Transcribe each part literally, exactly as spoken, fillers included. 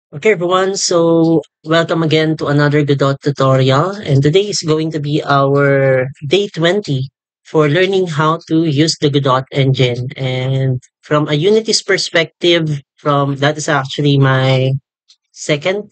Okay, everyone. So, welcome again to another Godot tutorial. And today is going to be our day twenty for learning how to use the Godot engine. And from a Unity's perspective, from that is actually my second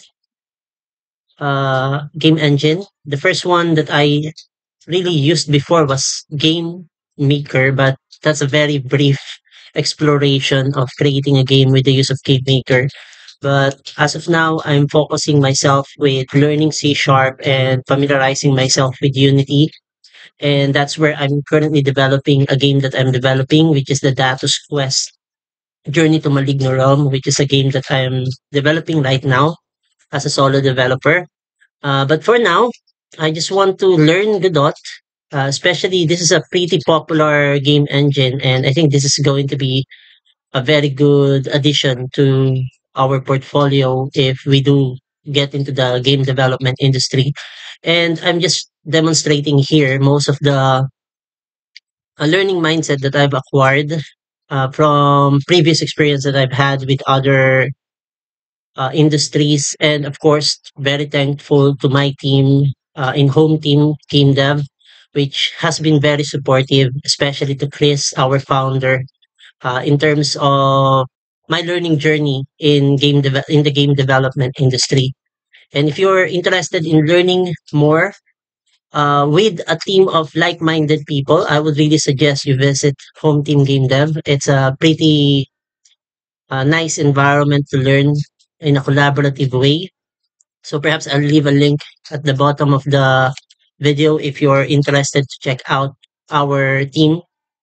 uh, game engine. The first one that I really used before was Game Maker, but that's a very brief exploration of creating a game with the use of Game Maker. But as of now, I'm focusing myself with learning C Sharp and familiarizing myself with Unity. And that's where I'm currently developing a game that I'm developing, which is the Datus Quest Journey to Maligno Realm, which is a game that I'm developing right now as a solo developer. Uh, but for now, I just want to learn Godot. Uh, especially, this is a pretty popular game engine, and I think this is going to be a very good addition to our portfolio if we do get into the game development industry. And I'm just demonstrating here most of the uh, learning mindset that I've acquired uh, from previous experience that I've had with other uh, industries. And of course, very thankful to my team uh, in home team, Team Dev, which has been very supportive, especially to Chris, our founder, uh, in terms of my learning journey in game deve- in the game development industry. And if you're interested in learning more uh, with a team of like-minded people, I would really suggest you visit Home Team Game Dev. It's a pretty uh, nice environment to learn in a collaborative way. So perhaps I'll leave a link at the bottom of the video if you're interested to check out our team.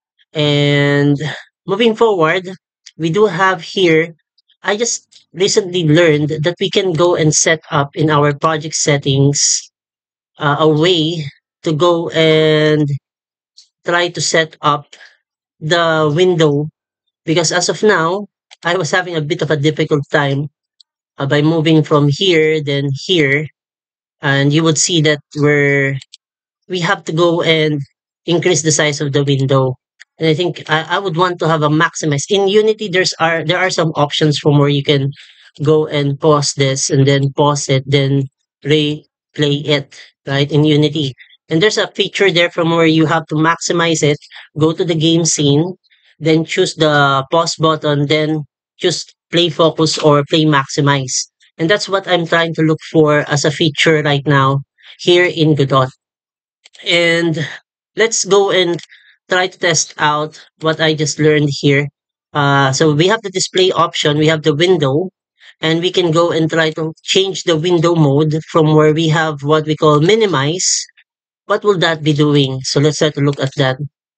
And moving forward, we do have here, I just recently learned that we can go and set up in our project settings uh, a way to go and try to set up the window because as of now, I was having a bit of a difficult time uh, by moving from here, then here, and you would see that we're we have to go and increase the size of the window. And I think I, I would want to have a maximize. In Unity, there's are there are some options from where you can go and pause this and then pause it, then replay it, right? In Unity. And there's a feature there from where you have to maximize it, go to the game scene, then choose the pause button, then choose play focus or play maximize. And that's what I'm trying to look for as a feature right now here in Godot. And let's go and try to test out what I just learned here. Uh, so we have the display option, we have the window, and we can go and try to change the window mode from where we have what we call minimize. What will that be doing? So let's try to look at that.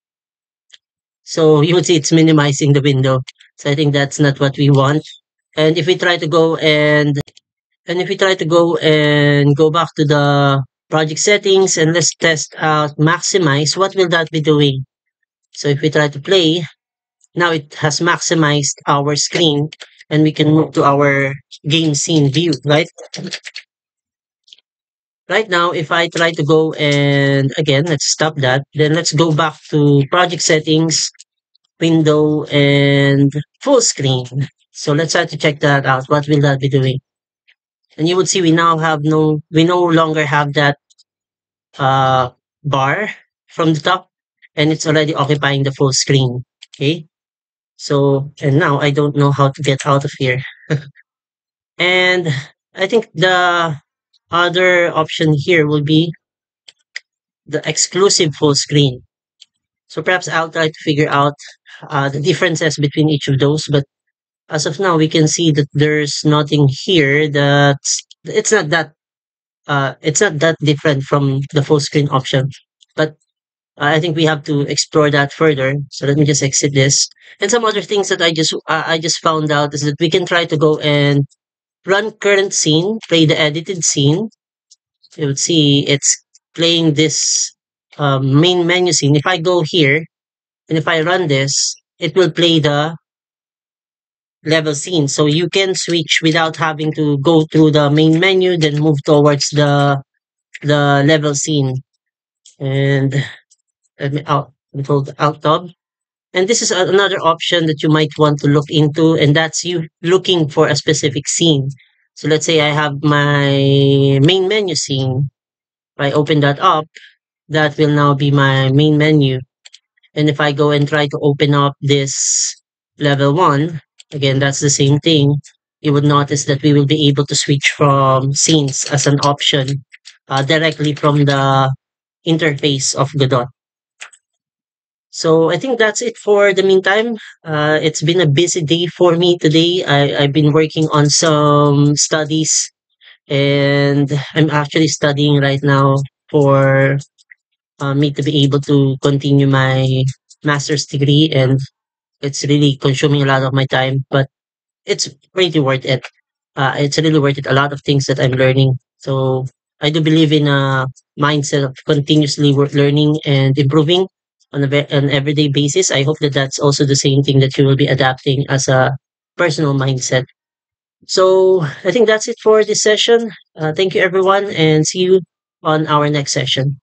So you would see it's minimizing the window. So I think that's not what we want. And if we try to go and and if we try to go and go back to the project settings and let's test out maximize, what will that be doing? So if we try to play, now it has maximized our screen and we can move to our game scene view, right? Right now, if I try to go and again, let's stop that. Then let's go back to project settings, window, and full screen. So let's try to check that out. What will that be doing? And you would see we now have no, we no longer have that uh, bar from the top and it's already occupying the full screen. Okay. So, and now I don't know how to get out of here. And I think the other option here will be the exclusive full screen. So perhaps I'll try to figure out uh, the differences between each of those. But as of now, we can see that there's nothing here that's, it's not that, uh, it's not that different from the full screen option. But I think we have to explore that further. So let me just exit this. And some other things that I just uh, I just found out is that we can try to go and run current scene, play the edited scene. You would see it's playing this um, main menu scene. If I go here and if I run this, it will play the level scene. So you can switch without having to go through the main menu, then move towards the the level scene. And let me out control the alt tab. And this is a- another option that you might want to look into, and that's you looking for a specific scene. So let's say I have my main menu scene. If I open that up, that will now be my main menu. And if I go and try to open up this level one, again, that's the same thing. You would notice that we will be able to switch from scenes as an option uh, directly from the interface of Godot. So I think that's it for the meantime. Uh, it's been a busy day for me today. I, I've been working on some studies, and I'm actually studying right now for uh, me to be able to continue my master's degree. And it's really consuming a lot of my time, but it's pretty worth it. Uh, it's really worth it. A lot of things that I'm learning. So I do believe in a mindset of continuously work learning and improving on a ve- an everyday basis. I hope that that's also the same thing that you will be adapting as a personal mindset. So I think that's it for this session. Uh, thank you, everyone, and see you on our next session.